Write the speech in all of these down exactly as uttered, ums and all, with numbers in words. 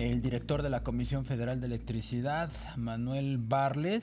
El director de la Comisión Federal de Electricidad, Manuel Barlet,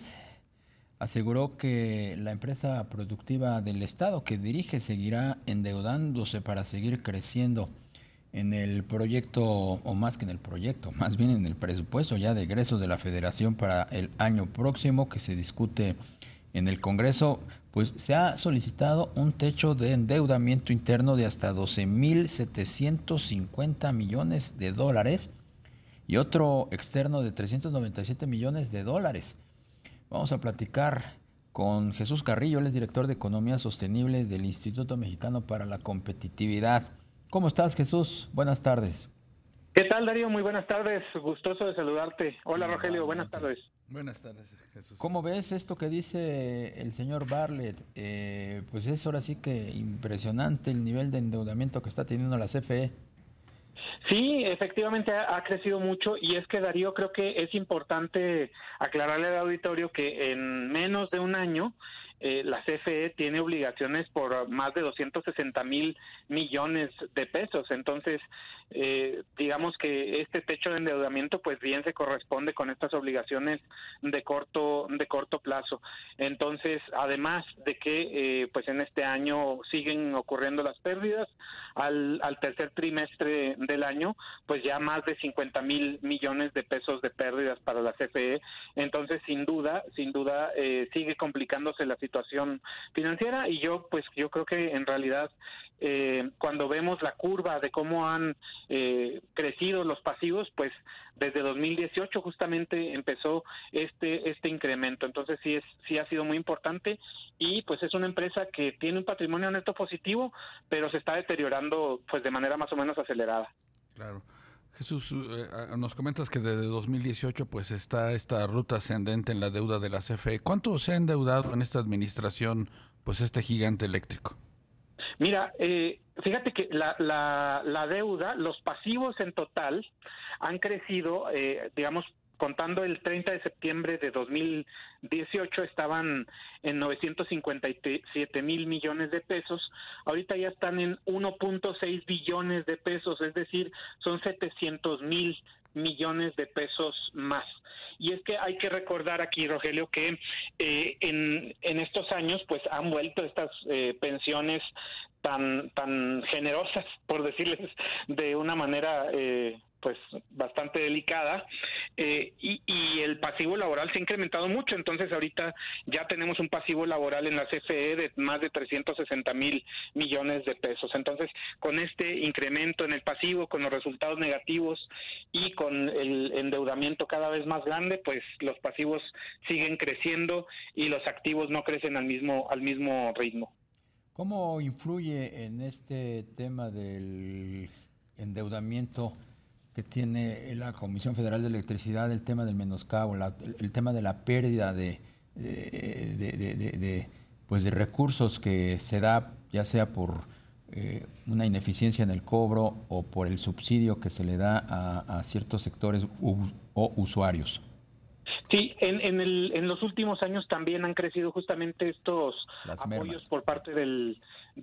aseguró que la empresa productiva del Estado que dirige seguirá endeudándose para seguir creciendo en el proyecto, o más que en el proyecto, más bien en el presupuesto ya de egresos de la Federación para el año próximo que se discute en el Congreso. Pues se ha solicitado un techo de endeudamiento interno de hasta doce mil setecientos cincuenta millones de dólares y otro externo de trescientos noventa y siete millones de dólares. Vamos a platicar con Jesús Carrillo, él es director de Economía Sostenible del Instituto Mexicano para la Competitividad. ¿Cómo estás, Jesús? Buenas tardes. ¿Qué tal, Darío? Muy buenas tardes. Gustoso de saludarte. Hola, Rogelio. Buenas Igualmente. tardes. Buenas tardes, Jesús. ¿Cómo ves esto que dice el señor Barlet? Eh, pues es ahora sí que impresionante el nivel de endeudamiento que está teniendo la C F E. Sí, efectivamente ha, ha crecido mucho y es que, Darío, creo que es importante aclararle al auditorio que en menos de un año eh, la C F E tiene obligaciones por más de doscientos sesenta mil millones de pesos. Entonces, eh, digamos que este techo de endeudamiento pues bien se corresponde con estas obligaciones de corto de corto plazo. Entonces, además de que eh, pues en este año siguen ocurriendo las pérdidas, al, al tercer trimestre del año pues ya más de cincuenta mil millones de pesos de pérdidas para la C F E. Entonces, sin duda, sin duda eh, sigue complicándose la situación financiera y yo pues yo creo que en realidad eh, cuando vemos la curva de cómo han eh, crecido los pasivos, pues desde dos mil dieciocho justamente empezó este este incremento. Entonces sí es sí ha sido muy importante y pues es una empresa que tiene un patrimonio neto positivo, pero se está deteriorando pues de manera más o menos acelerada. Claro. Jesús, eh, nos comentas que desde dos mil dieciocho pues está esta ruta ascendente en la deuda de la C F E. ¿Cuánto se ha endeudado en esta administración pues este gigante eléctrico? Mira, eh, fíjate que la, la, la deuda, los pasivos en total han crecido, eh, digamos, contando el treinta de septiembre de dos mil dieciocho estaban en novecientos cincuenta y siete mil millones de pesos, ahorita ya están en uno punto seis billones de pesos, es decir, son setecientos mil millones de pesos más. Y es que hay que recordar aquí, Rogelio, que eh, en, en estos años pues han vuelto estas eh, pensiones tan tan generosas, por decirles de una manera eh, pues bastante delicada, eh, y, y el pasivo laboral se ha incrementado mucho. Entonces ahorita ya tenemos un pasivo laboral en la C F E de más de trescientos sesenta mil millones de pesos. Entonces, con este incremento en el pasivo, con los resultados negativos y con el endeudamiento cada vez más grande, pues los pasivos siguen creciendo y los activos no crecen al mismo al mismo ritmo. ¿Cómo influye en este tema del endeudamiento que tiene la Comisión Federal de Electricidad el tema del menoscabo, la, el, el tema de la pérdida de, de, de, de, de, de, pues de recursos que se da ya sea por eh, una ineficiencia en el cobro o por el subsidio que se le da a, a ciertos sectores u, o usuarios? Sí, en, en, el, en los últimos años también han crecido justamente estos Las apoyos mermas. por parte del,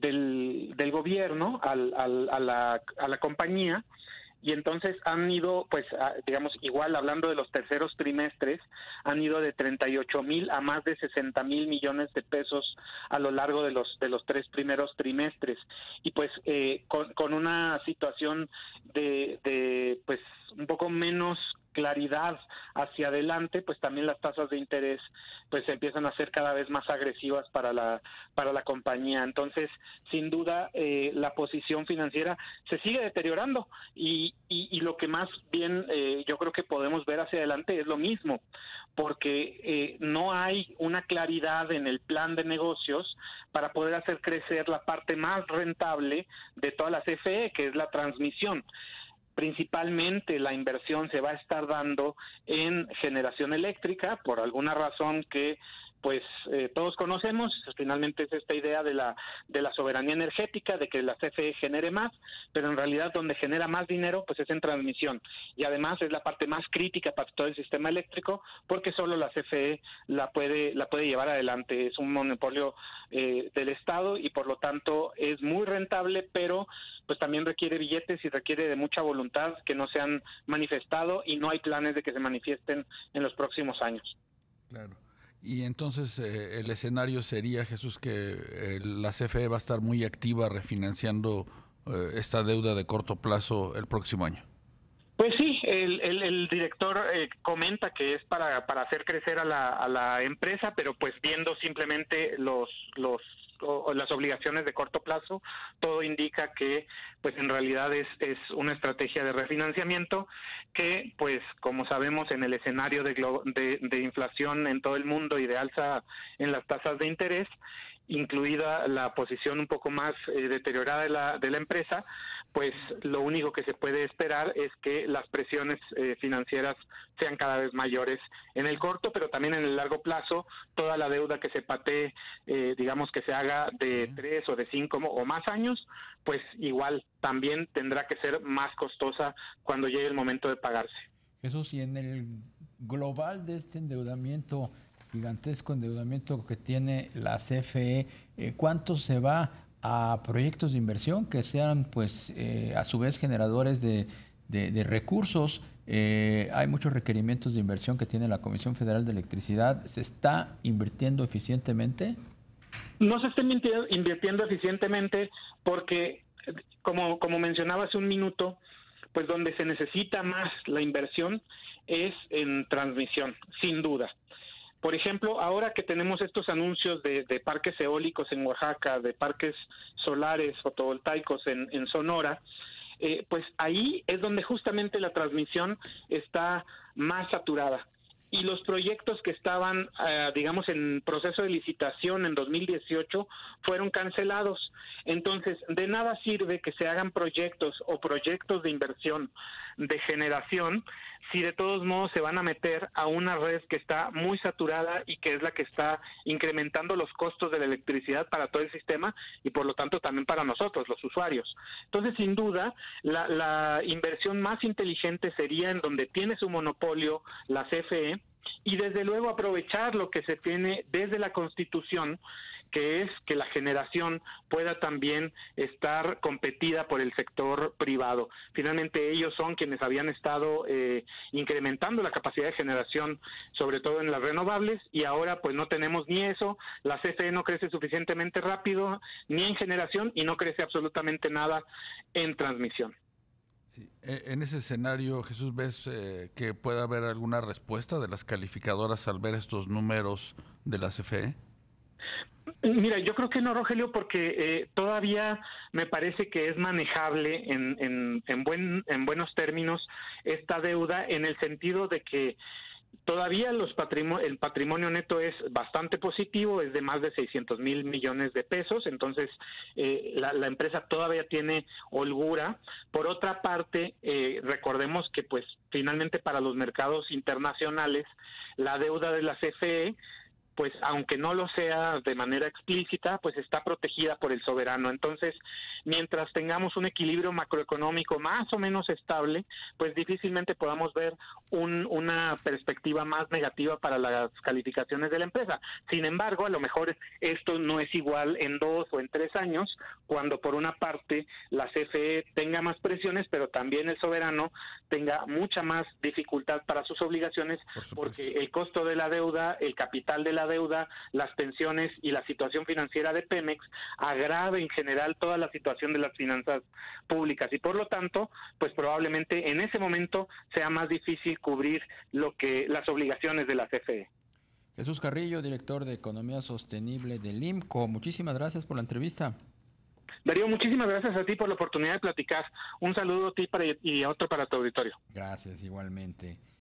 del, del gobierno al, al, a, la, a la compañía, y entonces han ido, pues, a, digamos, igual hablando de los terceros trimestres, han ido de treinta y ocho mil a más de sesenta mil millones de pesos a lo largo de los de los tres primeros trimestres, y pues eh, con, con una situación de, de, pues, un poco menos claridad hacia adelante, pues también las tasas de interés pues empiezan a ser cada vez más agresivas para la para la compañía. Entonces, sin duda, eh, la posición financiera se sigue deteriorando y, y, y lo que más bien eh, yo creo que podemos ver hacia adelante es lo mismo, porque eh, no hay una claridad en el plan de negocios para poder hacer crecer la parte más rentable de toda la C F E, que es la transmisión. Principalmente la inversión se va a estar dando en generación eléctrica, por alguna razón que pues eh, todos conocemos. Finalmente es esta idea de la de la soberanía energética, de que la C F E genere más, pero en realidad donde genera más dinero pues es en transmisión, y además es la parte más crítica para todo el sistema eléctrico, porque solo la C F E la puede la puede llevar adelante. Es un monopolio eh, del Estado y por lo tanto es muy rentable, pero pues también requiere billetes y requiere de mucha voluntad que no se han manifestado, y no hay planes de que se manifiesten en los próximos años. Claro. Y entonces eh, el escenario sería, Jesús, que eh, la C F E va a estar muy activa refinanciando eh, esta deuda de corto plazo el próximo año. Pues sí, el, el, el director eh, comenta que es para, para hacer crecer a la, a la empresa, pero pues viendo simplemente los los o las obligaciones de corto plazo, todo indica que pues en realidad es, es una estrategia de refinanciamiento que, pues como sabemos, en el escenario de, de, de inflación en todo el mundo y de alza en las tasas de interés, incluida la posición un poco más eh, deteriorada de la, de la empresa, pues lo único que se puede esperar es que las presiones eh, financieras sean cada vez mayores en el corto, pero también en el largo plazo. Toda la deuda que se patee, eh, digamos que se haga de sí. tres o de cinco o más años, pues igual también tendrá que ser más costosa cuando llegue el momento de pagarse. Jesús, y en el global de este endeudamiento, gigantesco endeudamiento que tiene la C F E, eh, ¿cuánto se va a proyectos de inversión que sean, pues, eh, a su vez generadores de, de, de recursos? Eh, hay muchos requerimientos de inversión que tiene la Comisión Federal de Electricidad. ¿Se está invirtiendo eficientemente? No se está invirtiendo eficientemente porque, como, como mencionaba hace un minuto, pues donde se necesita más la inversión es en transmisión, sin duda. Por ejemplo, ahora que tenemos estos anuncios de, de parques eólicos en Oaxaca, de parques solares fotovoltaicos en, en Sonora, eh, pues ahí es donde justamente la transmisión está más saturada. Y los proyectos que estaban, eh, digamos, en proceso de licitación en dos mil dieciocho fueron cancelados. Entonces, de nada sirve que se hagan proyectos o proyectos de inversión de generación si de todos modos se van a meter a una red que está muy saturada y que es la que está incrementando los costos de la electricidad para todo el sistema y por lo tanto también para nosotros, los usuarios. Entonces, sin duda, la, la inversión más inteligente sería en donde tiene su monopolio la C F E, y desde luego aprovechar lo que se tiene desde la Constitución, que es que la generación pueda también estar competida por el sector privado. Finalmente ellos son quienes habían estado eh, incrementando la capacidad de generación, sobre todo en las renovables, y ahora pues no tenemos ni eso. La C F E no crece suficientemente rápido ni en generación y no crece absolutamente nada en transmisión. Sí. En ese escenario, Jesús, ¿ves eh, que puede haber alguna respuesta de las calificadoras al ver estos números de la C F E? Mira, yo creo que no, Rogelio, porque eh, todavía me parece que es manejable en, en, en, buen, en buenos términos esta deuda, en el sentido de que todavía los patrimonio, el patrimonio neto es bastante positivo, es de más de seiscientos mil millones de pesos, entonces eh, la, la empresa todavía tiene holgura. Por otra parte, eh, recordemos que pues finalmente para los mercados internacionales la deuda de la C F E, pues aunque no lo sea de manera explícita, pues está protegida por el soberano. Entonces, mientras tengamos un equilibrio macroeconómico más o menos estable, pues difícilmente podamos ver un, una perspectiva más negativa para las calificaciones de la empresa. Sin embargo, a lo mejor esto no es igual en dos o en tres años, cuando por una parte la C F E tenga más presiones, pero también el soberano tenga mucha más dificultad para sus obligaciones, porque el costo de la deuda, el capital de la deuda, las pensiones y la situación financiera de Pemex agrava en general toda la situación de las finanzas públicas, y por lo tanto, pues probablemente en ese momento sea más difícil cubrir lo que las obligaciones de la C F E. Jesús Carrillo, director de Economía Sostenible del I M C O, muchísimas gracias por la entrevista. Darío, muchísimas gracias a ti por la oportunidad de platicar. Un saludo a ti para, y a otro para tu auditorio. Gracias, igualmente.